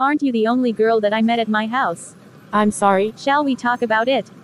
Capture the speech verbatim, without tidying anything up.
Aren't you the only girl that I met at my house? I'm sorry. Shall we talk about it?